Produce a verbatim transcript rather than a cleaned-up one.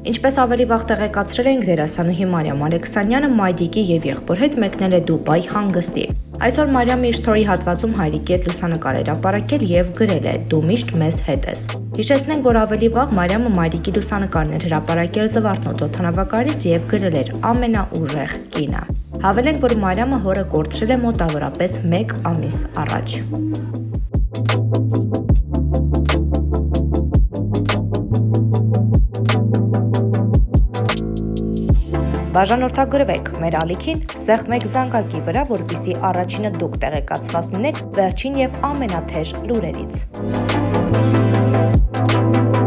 Ինչպես ավելի վաղ տեղեկացրել ենք, դերասանուհի Մարիամ Ալեքսանյանը մայրիկի եւ եղբոր հետ մեկնել է Դուբայ հանգստի։ Այսօր Մարիամը իր ստորի հատվածում հայրիկի հետ լուսանկար էր ապարակել եւ գրել է. «Դու միշտ մեզ հետ ես»։ Հիշեցնենք, որ ավելի վաղ Մարիամը մայրիկի լուսանկարն էր հրապարակել Զվարթնոց օդանավակայանից եւ գրել էր «Ամենաուժեղ կինը»։ Հավելենք, որ Մարիամը հորը կորցրել է մոտավորապես մեկ ամիս առաջ։ Բաժանորդագրվեք մեր ալիքին, սեղմեք զանգակի վրա, որպեսզի առաջինը դուք տեղեկացված լինեք վերջին եւ ամենաթեժ լուրերից։